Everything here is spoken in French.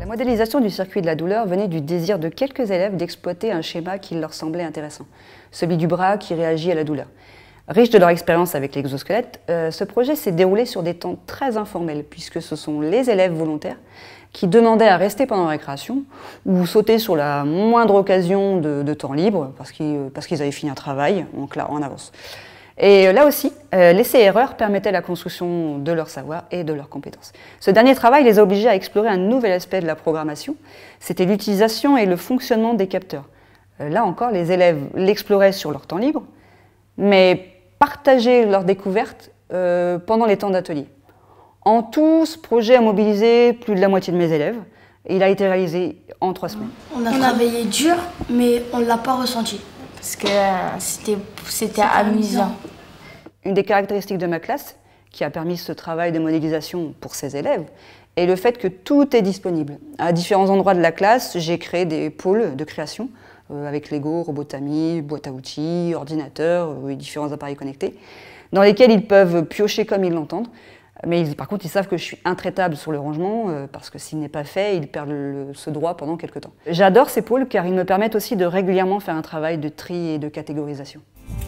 La modélisation du circuit de la douleur venait du désir de quelques élèves d'exploiter un schéma qui leur semblait intéressant, celui du bras qui réagit à la douleur. Riche de leur expérience avec l'exosquelette, ce projet s'est déroulé sur des temps très informels, puisque ce sont les élèves volontaires qui demandaient à rester pendant la récréation ou sauter sur la moindre occasion de temps libre, parce qu'ils avaient fini un travail en avance. Et là aussi, l'essai-erreur permettait la construction de leur savoir et de leurs compétences. Ce dernier travail les a obligés à explorer un nouvel aspect de la programmation, c'était l'utilisation et le fonctionnement des capteurs. Là encore, les élèves l'exploraient sur leur temps libre, mais partageaient leurs découvertes pendant les temps d'atelier. En tout, ce projet a mobilisé plus de la moitié de mes élèves. Et il a été réalisé en 3 semaines. On a travaillé dur, mais on ne l'a pas ressenti. Parce que c'était amusant. Une des caractéristiques de ma classe, qui a permis ce travail de modélisation pour ses élèves, est le fait que tout est disponible. À différents endroits de la classe, j'ai créé des pôles de création, avec Lego, Robotami, boîte à outils, ordinateur et différents appareils connectés, dans lesquels ils peuvent piocher comme ils l'entendent. Mais par contre, ils savent que je suis intraitable sur le rangement, parce que s'il n'est pas fait, ils perdent ce droit pendant quelques temps. J'adore ces pôles car ils me permettent aussi de régulièrement faire un travail de tri et de catégorisation.